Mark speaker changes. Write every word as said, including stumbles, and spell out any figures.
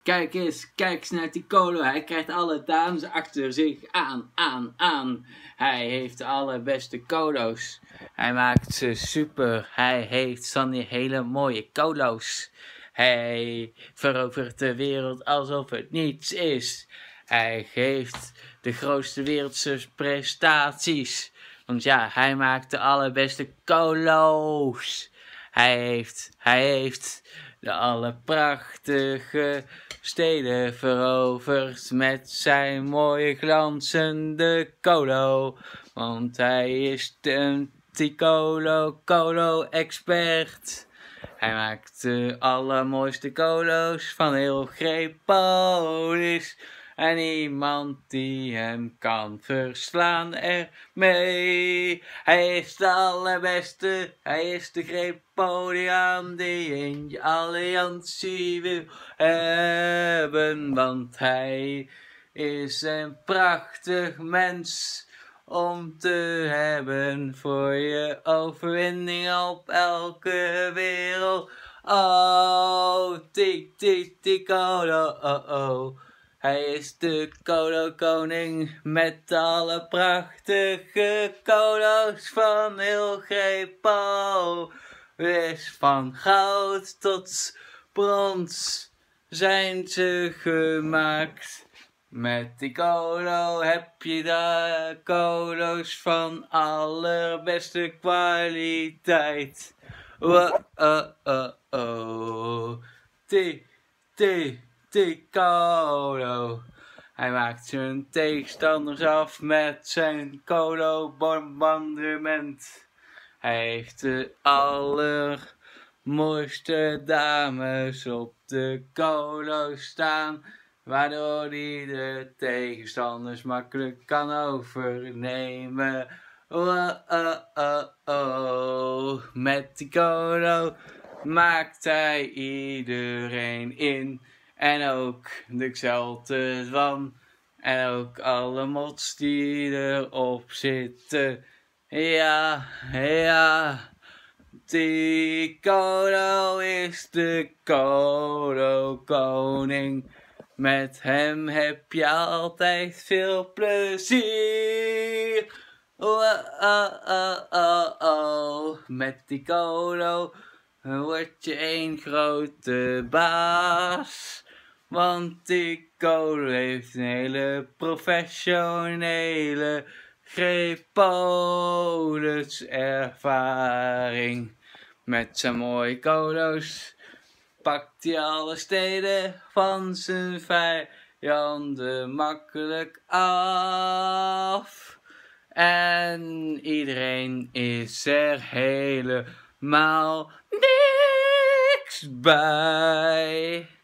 Speaker 1: Kijk eens, kijk eens naar Ticolo. Hij krijgt alle dames achter zich aan, aan, aan. Hij heeft de allerbeste colo's. Hij maakt ze super. Hij heeft van die hele mooie colo's. Hij verovert de wereld alsof het niets is. Hij geeft de grootste wereldse prestaties. Want ja, hij maakt de allerbeste colo's. Hij heeft, hij heeft de allerprachtige steden veroverd met zijn mooie glanzende colo. Want hij is een Ticolo Colo expert. Hij maakt de allermooiste colo's van heel Grepolis. En niemand die hem kan verslaan ermee. Hij is de allerbeste, hij is de Grepoliaan die in je alliantie wil hebben. Want hij is een prachtig mens om te hebben voor je overwinning op elke wereld. Oh, tik, tik, Ticolo, oh, oh. Hij is de Colo Koning met alle prachtige colo's van heel Grepo. Dus van goud tot brons zijn ze gemaakt. Met die colo heb je de colo's van allerbeste kwaliteit. Oh, oh, oh, oh. Ti, ti. Ticolo. Hij maakt zijn tegenstanders af met zijn colo bombardement. Hij heeft de allermooiste dames op de colo staan, waardoor hij de tegenstanders makkelijk kan overnemen. Oh, oh, oh, oh. Met die colo maakt hij iedereen in. En ook de Xelte van. En ook alle mods die erop zitten. Ja, ja. Ticolo is de Colo Koning. Met hem heb je altijd veel plezier. Oh, oh, oh, oh, oh. Met Ticolo word je één grote baas. Want Ticolo heeft een hele professionele Grepolis ervaring. Met zijn mooie colo's pakt hij alle steden van zijn vijanden makkelijk af. En iedereen is er helemaal niks bij.